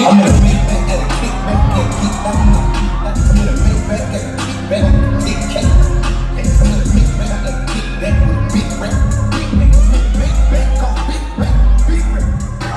I'm in a big back at a kickback, that kickback. I'm in a big back at a kickback, big cake. I'm in a big back at a kickback with a big rack. Big back, called big rack, big rack.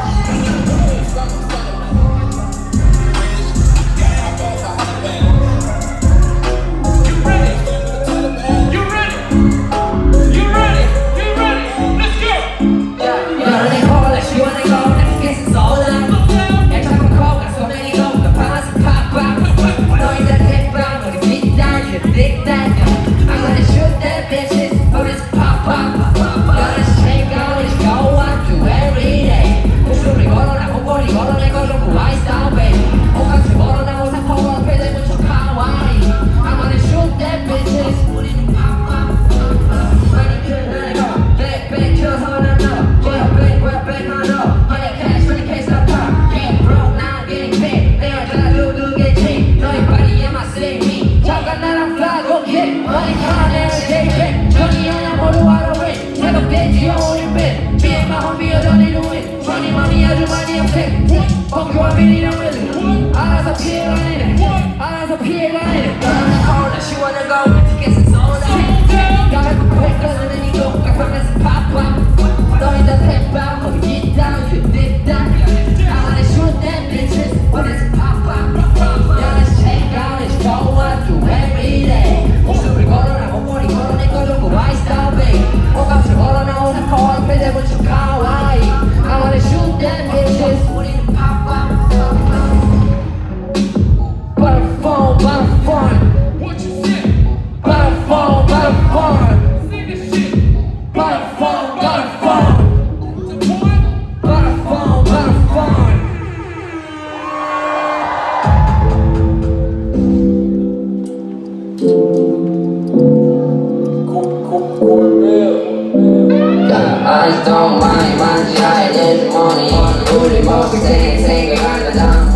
Don't mind mangiare del money. 우리 먹을 때 생각하다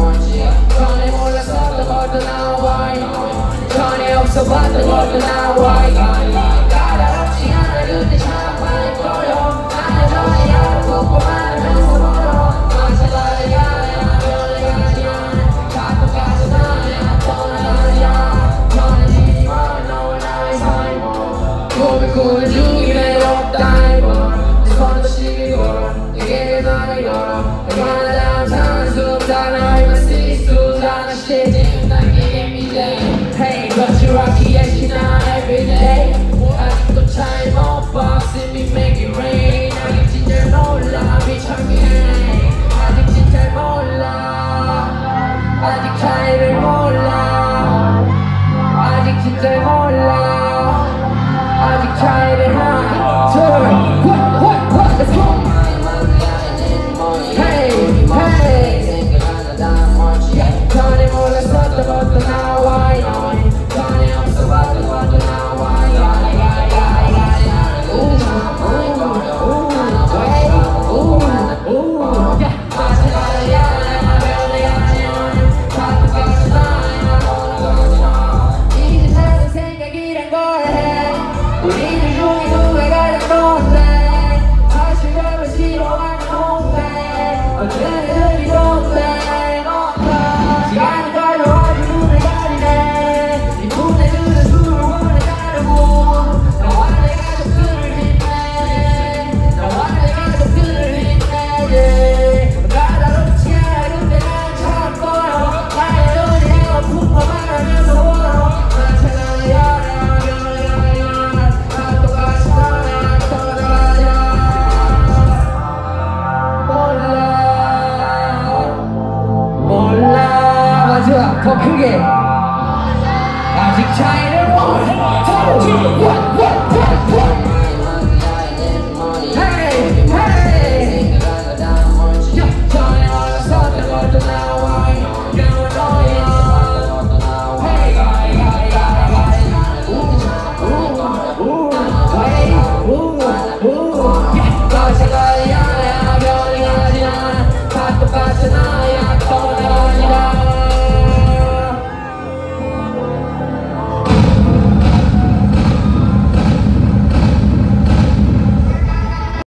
전에 몰랐었던 것도 나와 전에 없어봤던 것도 나와